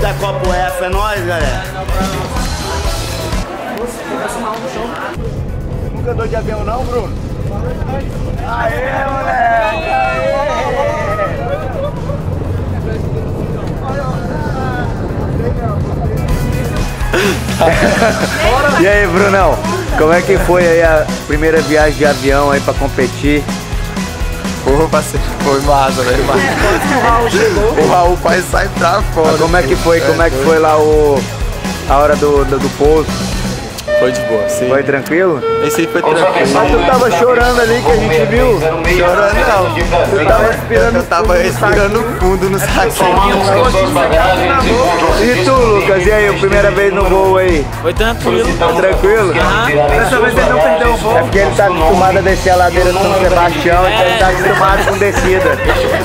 da Copa UEFA, é nóis, galera. Nunca andou de avião não, Bruno? Aê, moleque! Aê! E aí, Brunão? Como é que foi aí a primeira viagem de avião aí pra competir? Porra, parceiro, foi massa, velho. O Raul quase sai pra fora. Mas como é que foi? Como é que foi lá a hora do pouso? Foi de boa, sim. Foi tranquilo? Esse aí foi tranquilo. Mas tu tava chorando ali que a gente viu? Chorando não. Eu tava respirando fundo no saquinho. E tu, Lucas? E aí, a primeira vez no voo aí? Foi tranquilo. Tranquilo? Dessa vez ele não perdeu o voo. É porque ele tá acostumado a descer a ladeira do São Sebastião, então ele tá acostumado com descida.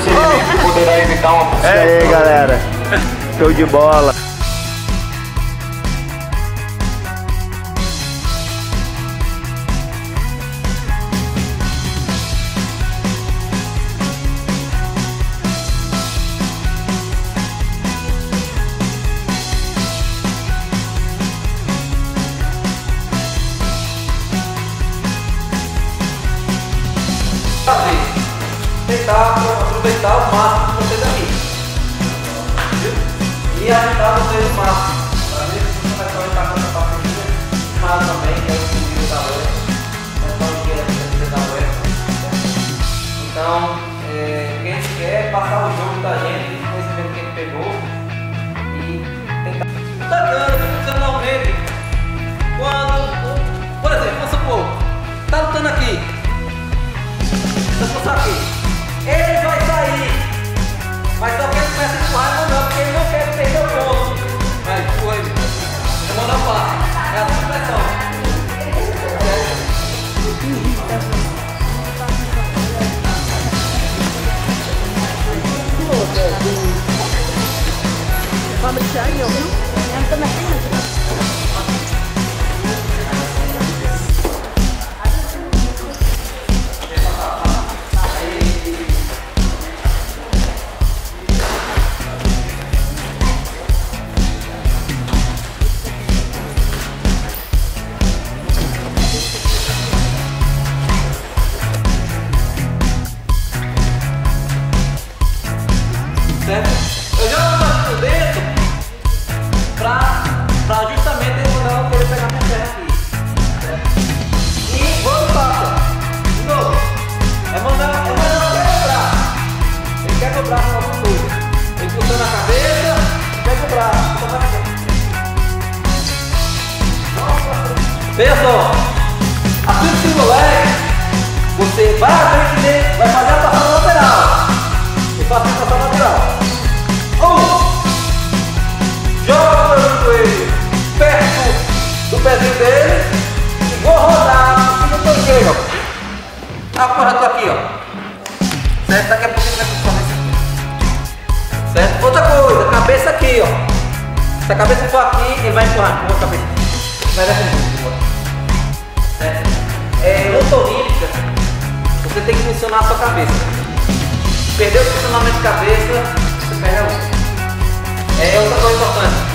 Isso aí, galera. Show de bola. Tentar aproveitar o máximo de vocês aqui, viu? E ajudar vocês o máximo. Às vezes você vai aproveitar com essa partida, mas também é o nível da web, é só o dia da web. Então, quem quer passar o jogo da gente, o conhecimento que ele pegou e tentar. Tá dando, funcionalmente, quando, por exemplo, vamos supor, tá lutando aqui. Ele vai sair, mas só que ele começa a empurrar e mandar, porque ele não quer perder o ponto. Vai, empurra aí. Eu mando a passe. É a sua pressão. Eu já vou bater por dentro pra justamente ele mandar eu querer pegar minha perna aqui, certo? E vou lutar, de novo. É mandar eu quebrar. Ele quer cobrar com alguma coisa. Ele puxando a cabeça, quer cobrar. Veja só, assim que o moleque, você vai aprender, vai fazer a passada lateral. E fazer a passada lateral. Joga o joelho perto do pezinho dele e vou rodar aqui no torneio. Agora eu tô aqui, ó. Certo? Daqui a pouco ele vai com a cabeça aqui. Certo? Outra coisa, cabeça aqui, ó. Se a cabeça for aqui, ele vai empurrar com a cabeça. Vai dar comigo. Certo? Luta olímpica, você tem que funcionar a sua cabeça. Perdeu o funcionamento de cabeça, você perde a luta. Outra coisa importante.